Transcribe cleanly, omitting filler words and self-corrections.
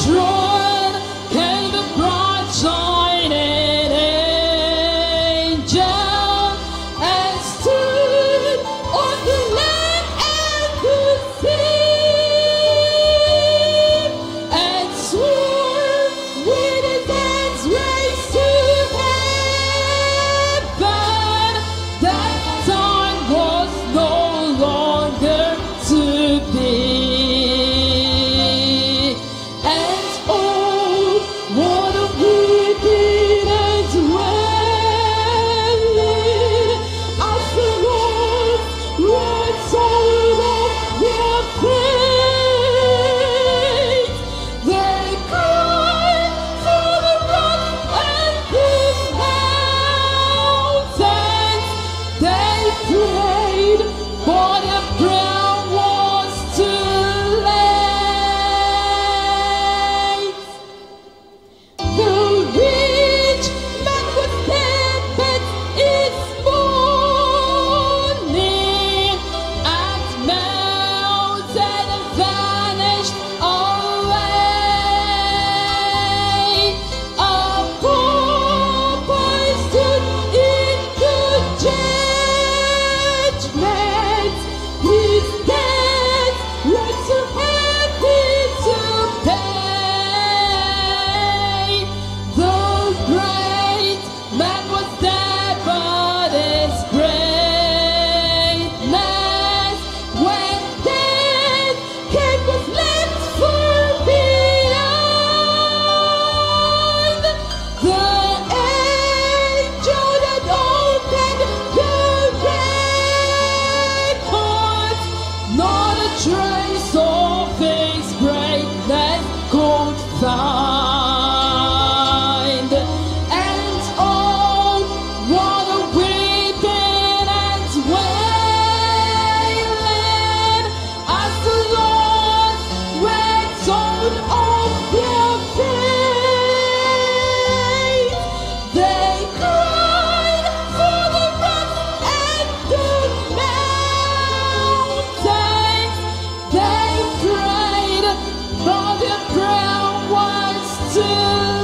throne came the bright shining angel and stood on the land and the sea and swore with his hands raised to heaven that time was no longer to be. And oh, what a weeping and wailing as the Lord read all of their faith. They cried for the rocks and the mountains. They prayed, but the prayer was too late. The rich man was dead, but it's morning and melted and vanished away. A pauper stood in the judgment. His debts were too heavy to pay. The great man was dead, but his greatness, when death came, was left far behind. The angel that opened the records, not a trace of his greatness could find. And oh, what a weeping and wailing as the Lord read on of their faith. They cried for the rocks and the mountains. They prayed, but the prayer was too